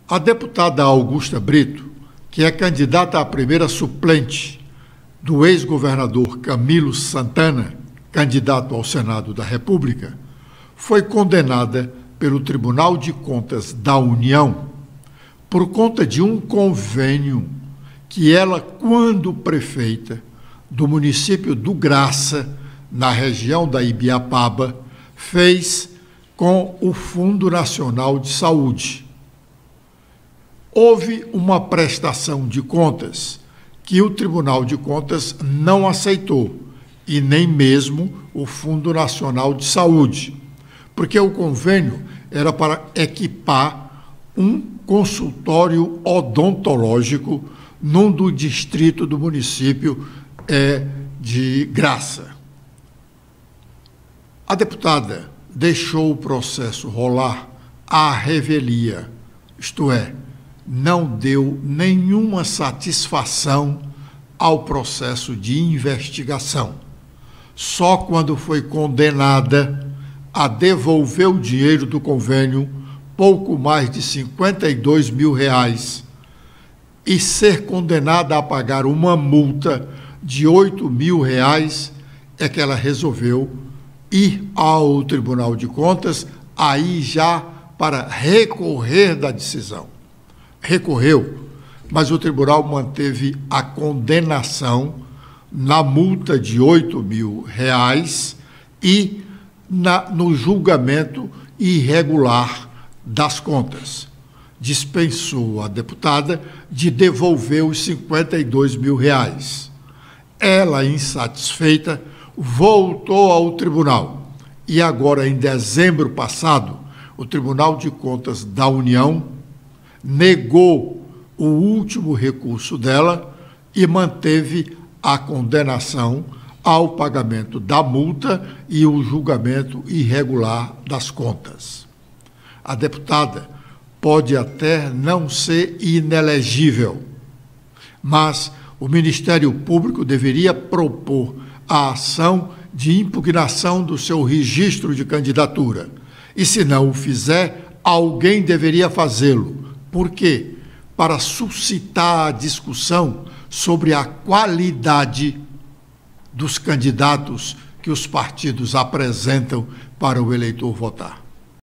A deputada Augusta Brito, que é candidata à primeira suplente do ex-governador Camilo Santana, candidato ao Senado da República, foi condenada pelo Tribunal de Contas da União por conta de um convênio que ela, quando prefeita do município do Graça, na região da Ibiapaba, fez com o Fundo Nacional de Saúde. Houve uma prestação de contas que o Tribunal de Contas não aceitou, e nem mesmo o Fundo Nacional de Saúde, porque o convênio era para equipar um consultório odontológico num do distrito do município de Graça. A deputada deixou o processo rolar à revelia, isto é, não deu nenhuma satisfação ao processo de investigação. Só quando foi condenada a devolver o dinheiro do convênio, pouco mais de R$52 mil, e ser condenada a pagar uma multa de R$8 mil, é que ela resolveu ir ao Tribunal de Contas, aí já para recorrer da decisão. Recorreu, mas o tribunal manteve a condenação na multa de R$8 mil e no julgamento irregular das contas. Dispensou a deputada de devolver os R$52 mil. Ela, insatisfeita, voltou ao tribunal. E agora, em dezembro passado, o Tribunal de Contas da União negou o último recurso dela e manteve a condenação ao pagamento da multa e o julgamento irregular das contas. A deputada pode até não ser inelegível, mas o Ministério Público deveria propor a ação de impugnação do seu registro de candidatura. E, se não o fizer, alguém deveria fazê-lo. Por quê? Para suscitar a discussão sobre a qualidade dos candidatos que os partidos apresentam para o eleitor votar.